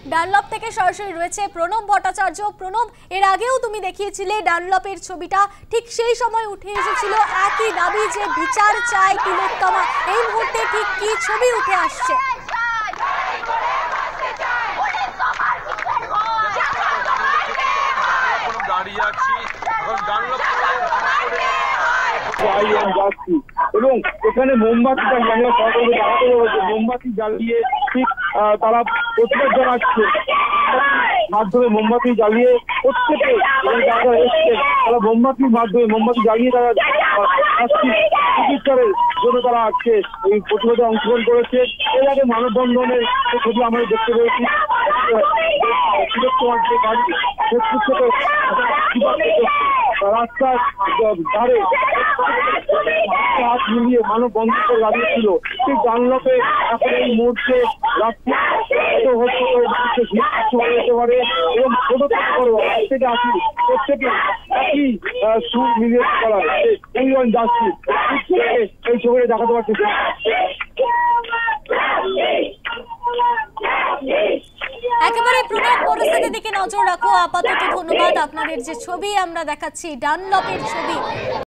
Dunlop থেকে সরাসরি রয়েছে প্রণব ভট্টাচার্য। প্রণব, এর আগেও তুমি দেখিয়েছিলে ডানলপের ছবিটা, ঠিক সেই সময় উঠে এসেছিল একই দাবি যে বিচার চাই তিলোত্তমা। এই মুহূর্তে ঠিক কি ছবি উঠে আসছে? এবং এখানে মোমবাতি মোমবাতি জ্বালিয়ে ঠিক তারা প্রতিবাদ জানাচ্ছে, মাধ্যমে মোমবাতি জ্বালিয়ে প্রত্যেকে যারা এসছে তারা মোমবাতির মাধ্যমে মোমবাতি জ্বালিয়ে তারা চিকিৎসার জন্য তারা আজকে এই প্রতিবাদে অংশগ্রহণ করেছে। এর আগে মানববন্ধনের ছবি আমরা দেখতে পেয়েছি, রাস্তার ধারে হাত মিলিয়ে মানববন্ধন করে দাঁড়িয়েছিল। ঠিক ডানলপে এখন এই মুহূর্তে রাস্তা যেতে পারে এবং ছোট থেকে আসি প্রত্যেকে একই সুর মিলিয়ে করা যাচ্ছি এই ছবিটা দেখাতে পারছি। একেবারে প্রণব, পরিস্থিতির দিকে নজর রাখো আপাতত। ধন্যবাদ। আপনাদের যে ছবি আমরা দেখাচ্ছি ডানলপের ছবি,